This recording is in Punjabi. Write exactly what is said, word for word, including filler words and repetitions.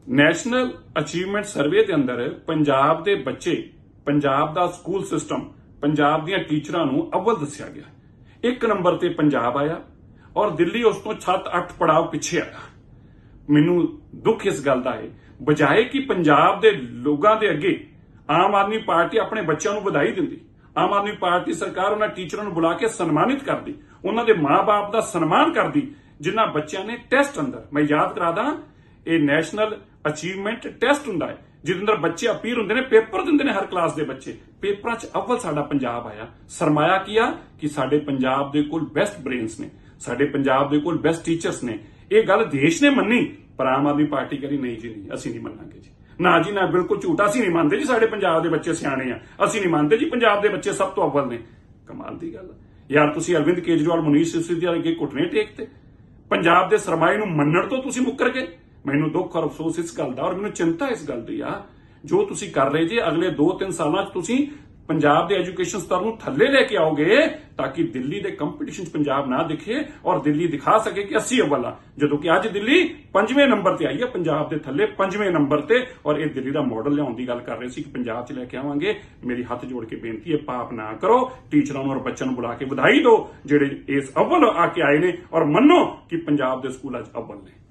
ਨੈਸ਼ਨਲ ਅਚੀਵਮੈਂਟ ਸਰਵੇ ਦੇ ਅੰਦਰ ਪੰਜਾਬ ਦੇ ਬੱਚੇ, ਪੰਜਾਬ ਦਾ ਸਕੂਲ ਸਿਸਟਮ, ਪੰਜਾਬ ਦੀਆਂ ਟੀਚਰਾਂ ਨੂੰ ਅਵਲ ਦੱਸਿਆ ਗਿਆ। ਇੱਕ ਨੰਬਰ ਤੇ ਪੰਜਾਬ ਆਇਆ ਔਰ ਦਿੱਲੀ ਉਸ ਤੋਂ ਸੱਤ ਅੱਠ ਪੜਾਅ ਪਿੱਛੇ ਆਇਆ। ਮੈਨੂੰ ਦੁੱਖ ਇਸ ਗੱਲ ਦਾ ਹੈ, ਬਜਾਏ ਕਿ ਪੰਜਾਬ ਦੇ ਲੋਕਾਂ ਦੇ ਅੱਗੇ ਆਮ ਆਦਮੀ ਪਾਰਟੀ ਆਪਣੇ ਬੱਚਿਆਂ ਨੂੰ ਵਧਾਈ ਦਿੰਦੀ, ਆਮ ਆਦਮੀ ਪਾਰਟੀ ਸਰਕਾਰ ਉਹਨਾਂ ਟੀਚਰਾਂ ਨੂੰ ਬੁਲਾ ਕੇ ਸਨਮਾਨਿਤ ਕਰਦੀ, ਉਹਨਾਂ ਦੇ ਮਾਂ-ਬਾਪ ਦਾ ਸਨਮਾਨ ਕਰਦੀ ਜਿਨ੍ਹਾਂ ਬੱਚਿਆਂ ਨੇ ਟੈਸਟ ਅੰਦਰ, ਮੈਂ ਯਾਦ ਕਰਾਦਾ, ਇਹ ਨੈਸ਼ਨਲ ਅਚੀਵਮੈਂਟ ਟੈਸਟ ਹੁੰਦਾ ਹੈ ਜਿਹਦੇ ਅੰਦਰ ਬੱਚੇ ਅਪੀਅਰ ਹੁੰਦੇ ਨੇ, ਪੇਪਰ ਦਿੰਦੇ ਨੇ ਹਰ ਕਲਾਸ ਦੇ ਬੱਚੇ, ਪੇਪਰਾਂ 'ਚ ਅਵਲ ਸਾਡਾ ਪੰਜਾਬ ਆਇਆ। ਸਰਮਾਇਆ ਕੀ ਆ ਕਿ ਸਾਡੇ ਪੰਜਾਬ ਦੇ ਕੋਲ ਬੈਸਟ ਬ੍ਰੇਨਸ ਨੇ, ਸਾਡੇ ਪੰਜਾਬ ਦੇ ਕੋਲ ਬੈਸਟ ਟੀਚਰਸ ਨੇ। ਇਹ ਗੱਲ ਦੇਸ਼ ਨੇ ਮੰਨੀ, ਪਰ ਆਮ ਆਦਮੀ ਪਾਰਟੀ ਕਹਿੰਦੀ ਨਹੀਂ ਜੀ, ਨਹੀਂ, ਅਸੀਂ ਨਹੀਂ ਮੰਨਾਂਗੇ ਜੀ, ਨਾ ਜੀ ਨਾ, ਬਿਲਕੁਲ ਝੂਠਾ, ਅਸੀਂ ਨਹੀਂ ਮੰਨਦੇ ਜੀ ਸਾਡੇ ਪੰਜਾਬ ਦੇ ਬੱਚੇ ਸਿਆਣੇ ਆ, ਅਸੀਂ ਨਹੀਂ ਮੰਨਦੇ ਜੀ ਪੰਜਾਬ ਦੇ ਬੱਚੇ ਸਭ ਤੋਂ ਅਵਲ ਨੇ। ਕਮਾਲ ਦੀ ਗੱਲ ਯਾਰ, ਤੁਸੀਂ ਅਰਵਿੰਦ ਕੇਜਰੀਵਾਲ, ਮਨੀਸ਼ ਸਿਸੋਦੀਆ ਅੱਗੇ ਘੁੱਟਣੇ ਟੇਕਤੇ, ਪੰਜਾਬ ਦੇ ਸਰਮਾਏ ਨੂੰ ਮੰਨਣ ਤੋਂ ਤੁਸੀਂ ਮੁੱਕਰ ਗਏ। ਮੈਨੂੰ ਦੁੱਖ ਔਰ ਅਫਸੋਸ ਇਸ ਗੱਲ ਦਾ, ਔਰ ਮੈਨੂੰ ਚਿੰਤਾ ਇਸ ਗੱਲ ਦੀ ਆ ਜੋ ਤੁਸੀਂ ਕਰ ਰਹੇ ਜੇ। ਅਗਲੇ ਦੋ ਤਿੰਨ ਸਾਲਾਂ 'ਚ ਤੁਸੀਂ ਪੰਜਾਬ ਦੇ ਐਜੂਕੇਸ਼ਨ ਸਤਰ ਨੂੰ ਥੱਲੇ ਲੈ ਕੇ ਆਓਗੇ ਤਾਂ ਕਿ ਦਿੱਲੀ ਦੇ ਕੰਪੀਟੀਸ਼ਨ 'ਚ ਪੰਜਾਬ ਨਾ ਦਿਖੇ ਔਰ ਦਿੱਲੀ ਦਿਖਾ ਸਕੇ ਕਿ ਅਸੀਂ ਅਵਲ ਆ, ਜਦੋਂ ਕਿ ਅੱਜ ਦਿੱਲੀ ਪੰਜਵੇਂ ਨੰਬਰ ਤੇ ਆਈ ਹੈ, ਪੰਜਾਬ ਦੇ ਥੱਲੇ ਪੰਜਵੇਂ ਨੰਬਰ ਤੇ। ਔਰ ਇਹ ਦਿੱਲੀ ਦਾ ਮਾਡਲ ਲਿਆਉਣ ਦੀ ਗੱਲ ਕਰ ਰਹੇ ਸੀ ਕਿ ਪੰਜਾਬ 'ਚ ਲੈ ਕੇ ਆਵਾਂਗੇ। ਮੇਰੀ ਹੱਥ ਜੋੜ ਕੇ ਬੇਨਤੀ ਹੈ, ਪਾਪ ਨਾ ਕਰੋ, ਟੀਚਰਾਂ ਨੂੰ ਔਰ ਬੱਚਿਆਂ ਨੂੰ ਬੁਲਾ ਕੇ ਵਧਾਈ ਦਿਓ ਜਿਹੜੇ ਇਸ ਅਵਲ ਆ ਕੇ ਆਏ ਨੇ, ਔਰ ਮੰਨੋ ਕਿ ਪੰਜਾਬ ਦੇ ਸਕੂਲਾਂ 'ਚ ਅਵਲ ਨੇ।